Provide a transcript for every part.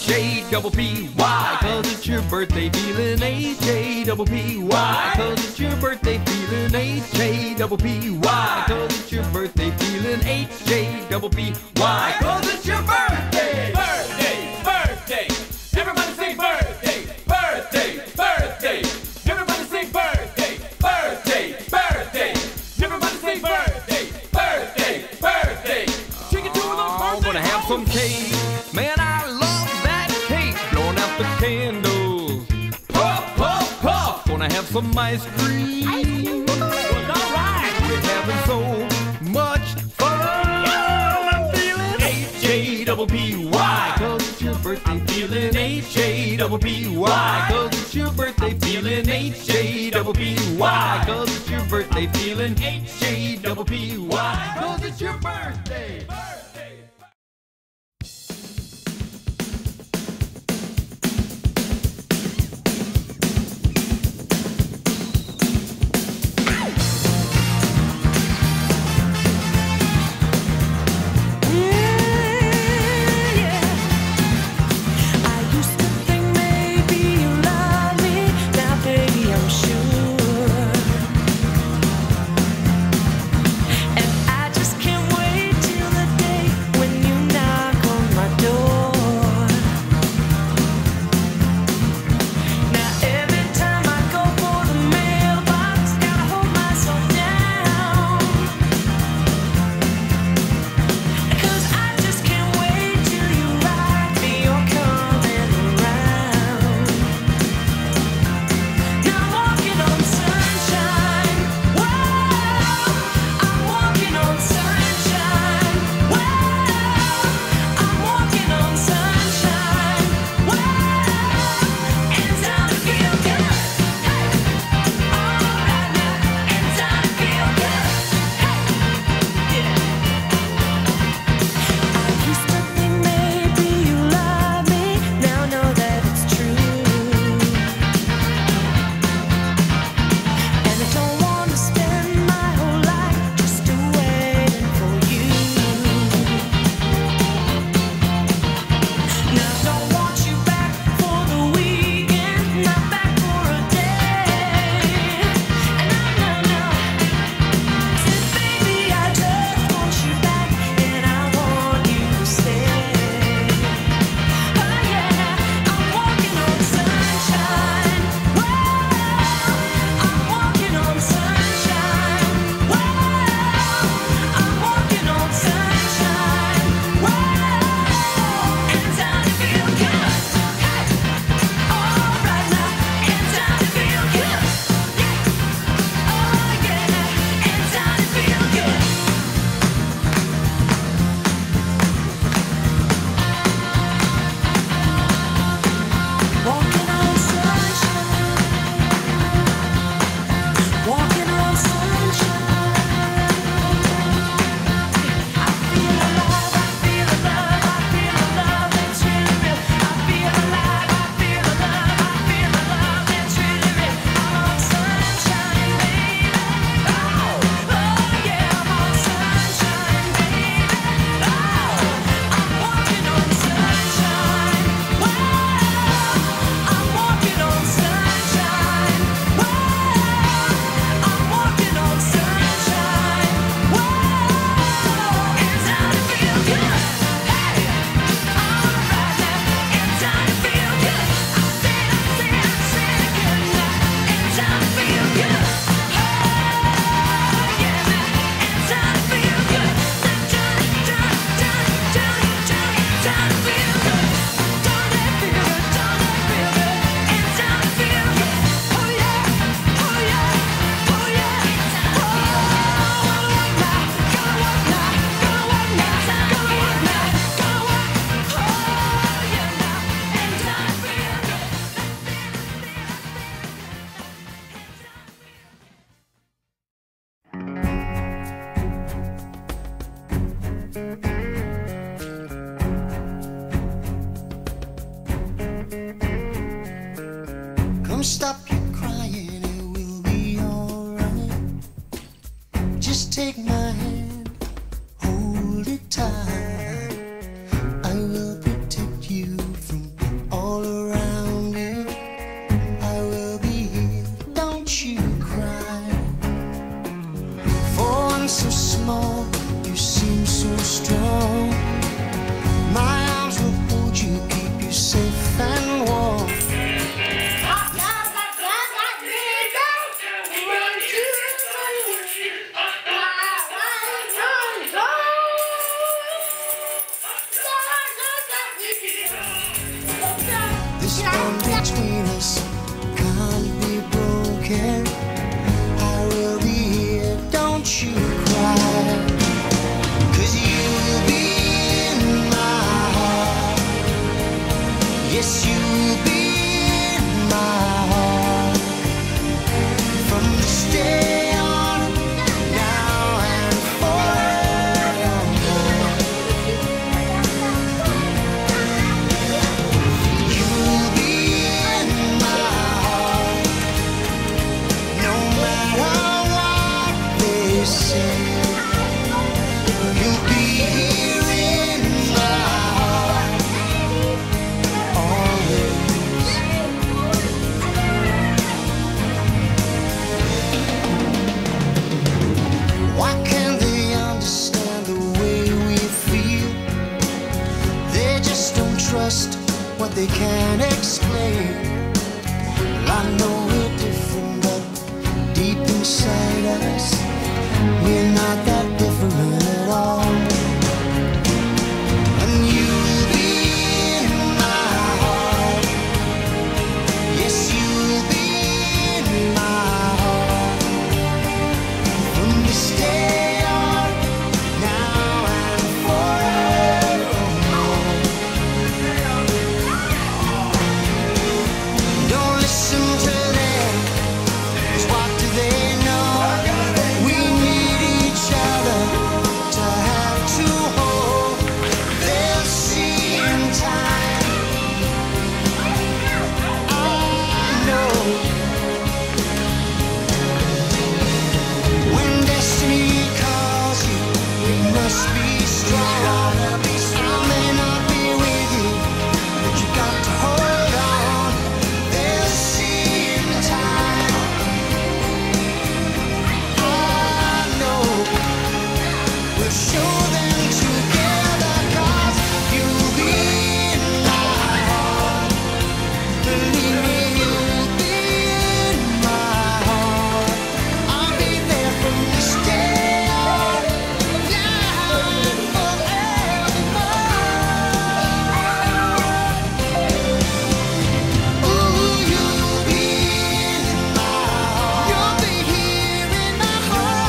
H-A-P-P-Y, 'cause it's your birthday feeling. H-A-P-P-Y, 'cause it's your birthday feeling. H-A-P-P-Y, 'cause it's your birthday feeling. H-A-P-P-Y, 'cause it's your birthday. Birthday, birthday, everybody sing birthday, birthday, birthday. Everybody sing birthday, birthday, birthday. Everybody sing birthday, birthday, birthday. Take it to the birthday. I'm gonna have some cake. Man, I love that cake. Blowing out the candles. Puff, puff, puff. Gonna have some ice cream. Well, all right. We're having so much fun. I'm feeling H-A-P-P-Y, 'cause it's your birthday feeling. H-A-P-P-Y, 'cause it's your birthday feeling. H-A-P-P-Y, 'cause it's your birthday feeling. H-A-P-P-Y, 'cause it's your birthday. Come stop your crying, it will be alright. Just take my hand, hold it tight. I will protect you from This bond between us can't be broken. I will be here, don't you cry. 'Cause you'll be in my heart. Yes, you'll be in my heart. From this day on, now and forevermore. You'll be in my heart. No matter what they say. You'll be here in my heart. Always. Why can't they understand the way we feel? They just don't trust what they can't explain. Well, I know we're different, but deep inside us, we're not that different at all. And you'll be in my heart. Yes, you'll be in my heart. From this day on, now and forevermore. Don't listen to them, 'cause what do they know? We need each other to have to hold. They'll see in time. I know. When destiny calls you, it must be strong. I may not be with you, but you got to hold on. They'll see in time. I know. We'll show them together, 'cause you'll be in my heart. Believe me, you'll be in my heart. I'll be there from this day on, now and forevermore. Ooh, you'll be in my heart. You'll be here in my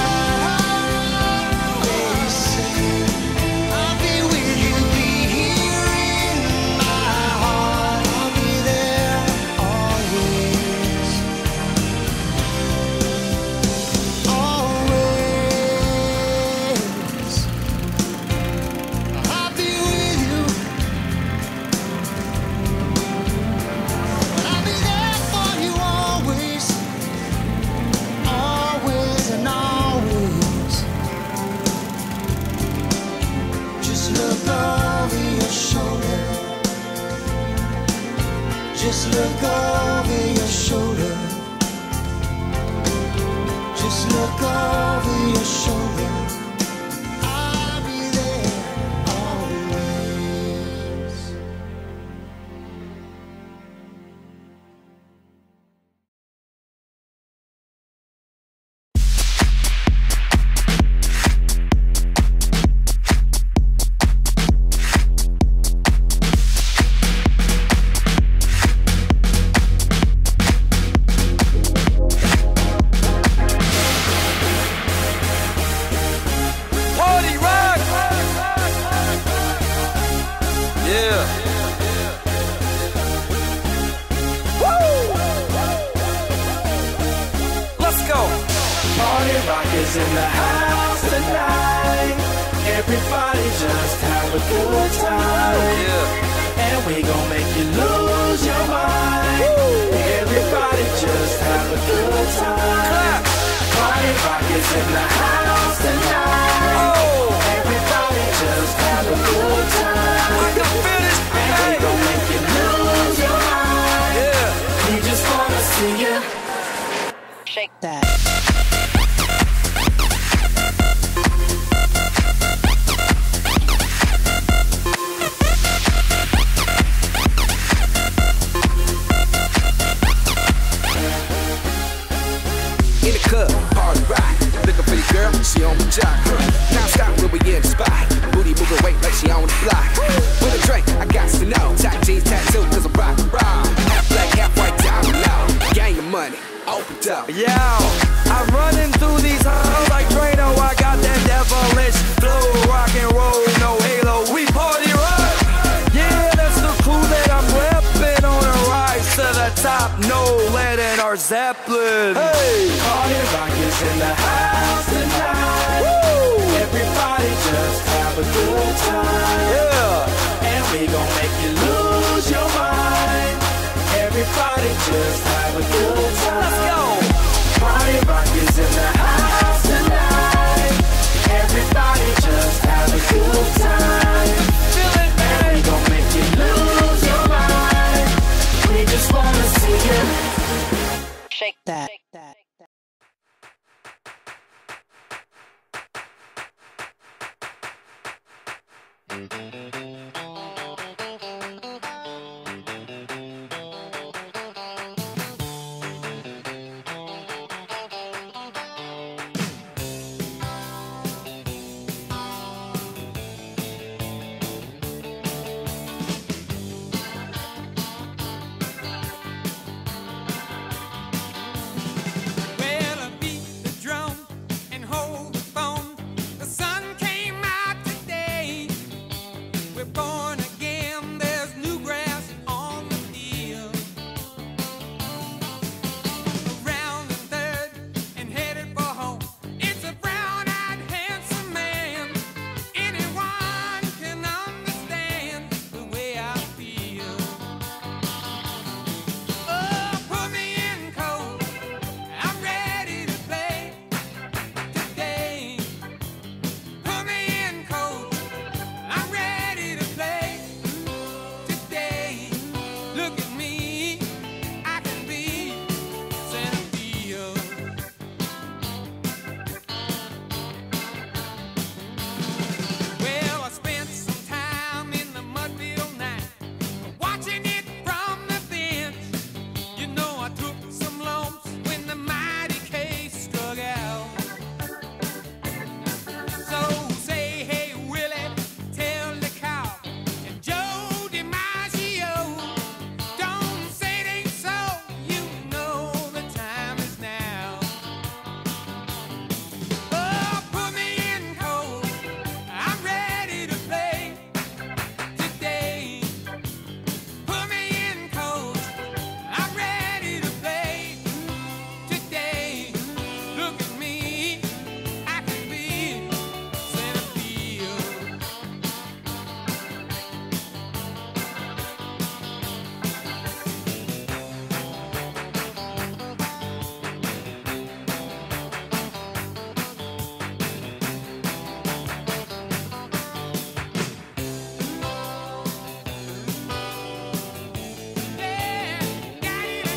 heart. They say I'll be with you, be here in my heart. I'll be there always. Always. I'll be with you. I'll be there for you always. Always and always. Just look over your shoulder. Just look over your shoulder. Just look over your shoulder. I'll be there always. Party rock! Yeah. Woo! Let's go. Party rock is in the house tonight. Everybody just have a good time. Yeah. And we gon' make you lose your mind. Everybody just have a good time. Party rock is in the house tonight. Everybody just have a good time. I can feel this. And we gon' make you lose your mind. Yeah. We just wanna see you Shake that. in the club, party rock. Looking for your girl, she on the jock. Now stop when we in the spot. Booty moving weight like she on the block. With a drink, I got to know. Tight jeans tattoo, cause I'm rock and roll. checked out. Yeah, I'm running through these halls like Drano. I got that devilish flow, rock and roll, no halo. We party rock. Yeah, that's the crew that I'm repping on a rise to the top. No lead in our Zeppelin. Hey, Party rock is in the house tonight. Woo! Everybody just have a good time. yeah, And we gon' make you lose your mind. Everybody just have a good time. let's go. Party rock is in the house tonight. Everybody just have a good time. Feel it, And we gon' make you lose your mind. We just wanna see you. Shake that. Well, I beat the drum and hold the phone. The sun came out today. We're born again. There's new grass on the field. Around the third and headed for home. It's a brown-eyed, handsome man. Anyone can understand the way I feel. Oh, put me in cold. I'm ready to play today. Put me in cold. I'm ready to play today. Look at me. I can be center field. Well, I spent some time in the Mudville night, watching it from the bench. You know I took some lumps when the mighty case struck out. So say, hey Willie, tell the cow and Joe DiMaggio, don't say it ain't so. You know the time is now. Oh, put me in cold. I'm ready to play today. Put me in cold. I'm ready to play today. Look at me. I can be center field. Yeah, got it,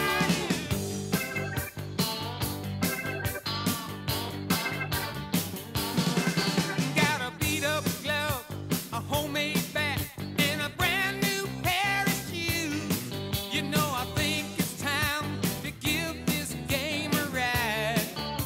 got a beat up glove, a homemade bat, and a brand new pair of shoes. You know I think it's time to give this game a ride.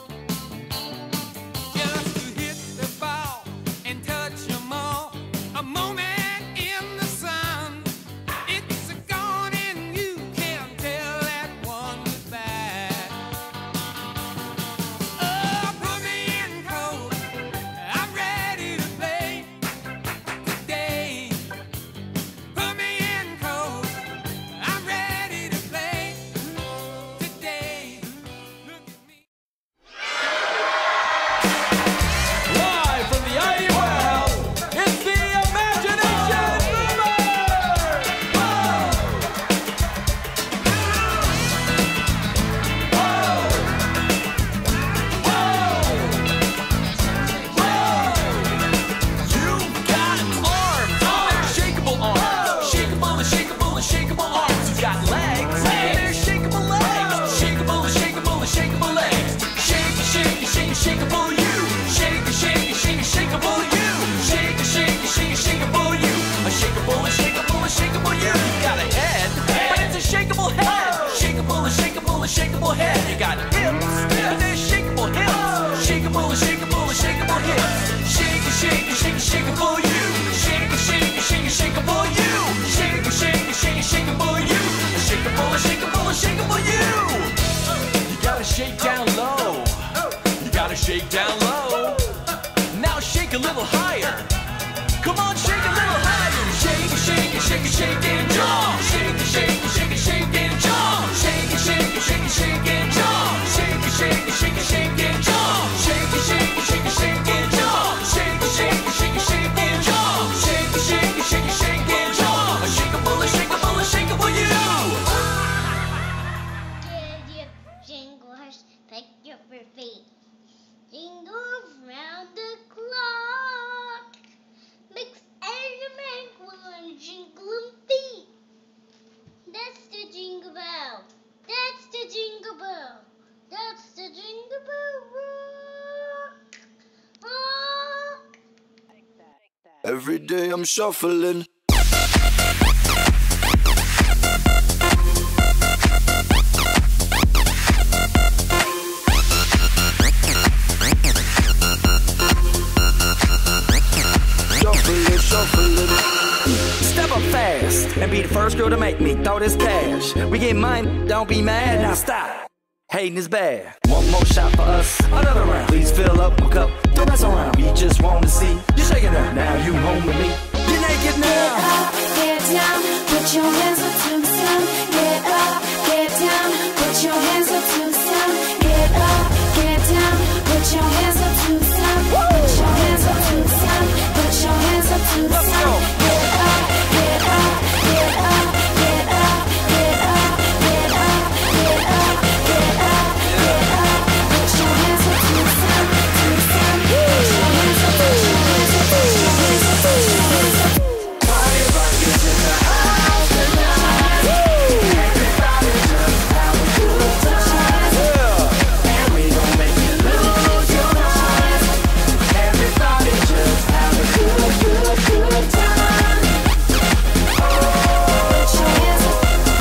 Just to hit the ball and touch 'em all. A moment in the sun. It's gone and you can't tell that one goodbye. Oh, put me in cold. I'm ready to play today. Put me in cold. I'm ready to play today. Look at me. Live from the IUL, it's the Imagination You've got arms, unshakable arms, shakeable and shakeable and shakeable arms. You've got legs, they're shakeable legs, shakeable and shakeable and shakeable legs. Shake, shake, shake, shakeable you. Shake, shake, shake, shakeable you. Shake, shake, shake, shakeable you. A shakeable and shakeable and shakeable you. You've got a head, but it's a shakeable head. Shakeable and shakeable and shakeable head. You got hips, but they're shakeable hips. Shakeable and shakeable and shakeable hips. Shake, shake, shake, shakeable you. Shake, shake, shake, shakeable you. Shake, shake, shake, shakeable you. Shakeable and shakeable and shakeable you. You got shake down low. You gotta shake down low. Now shake a little higher. Come on, shake a little higher. Shake it, shake it, shake it, shake it, jump. Shake it, shake it, shake it, shake it, jump. Shake it, shake it, shake it, shake it, jump. Shake it, shake it, shake it, shake it, jump. Shake it, shake it, shake it, shake it, jump. Shake it, shake it, shake it, shake it, jump. Shake it, shake it, shake it, shake it, jump. Shake a bullet, shake a bullet, shake it for you. Did you jingle horse, pick up your feet? Jingle round the clock. Mix and make one jingling feet. That's the jingle bell. That's the jingle bell. That's the jingle bell rock. Rock. Every day I'm shuffling. Step up fast and be the first girl to make me throw this cash. We get mine, don't be mad, now stop. Hating is bad. One more shot for us, another round. Please fill up a cup, don't mess around. We just want to see you shaking up. Now you home with me. You're naked now. Get up, get down, put your hands up to the sun. Get up, get down, put your hands up to the sun. Get up, get down, put your hands up to the sun. Put your hands up to the sun. Put your hands up to the sun. Get up, get up, get up, get up, get up, get up, get up, get up, get up. Put your hands up to the sun, to the sun. Put your hands up, put your hands up, put your hands up, put your hands up. Party rockers in the house tonight. Everybody just have a good time. And we gon' make you lose your mind. Everybody just have a good, good, good time. Oh, put your hands up.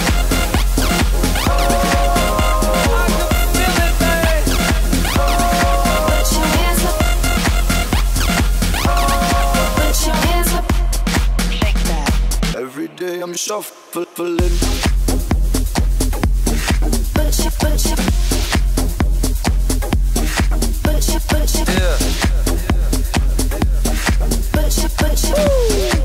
Oh, I can feel it, babe. Oh, put your hands up. Oh, put your hands up. Shake that. Every day I'm shuffling. Put your, put your, put your, put your, Yeah. put your, put your.